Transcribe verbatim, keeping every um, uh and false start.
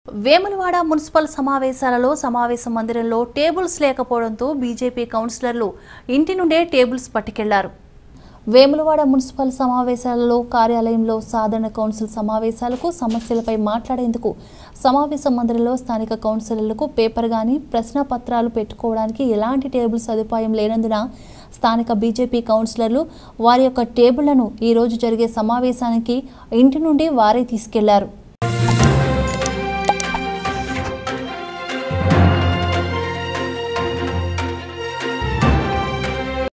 Vemulawada municipal సమావేశాలలో సమావేశ మందిరంలో టేబుల్స్ లేకపోవడంతో బీజేపీ కౌన్సిలర్లు ఇంటి నుండే టేబుల్స్ పట్టుకెళ్లారు. వేములవాడ మున్సిపల్ సమావేశాలలో కార్యాలయంలో సాధారణ కౌన్సిల్ సమావేశాలకు సమస్యలపై మాట్లాడేందుకు సమావేశ మందిరంలో స్థానిక కౌన్సిలర్లకు పేపర్ గాని ప్రశ్న పత్రాలు పెట్టుకోవడానికి ఎలాంటి టేబుల్ సదుపాయం లేనందున స్థానిక బీజేపీ కౌన్సిలర్లు వారి యొక్క టేబుళ్లను ఈ రోజు జరిగే సమావేశానికి ఇంటి నుండి వారే తీసుకెళ్లారు.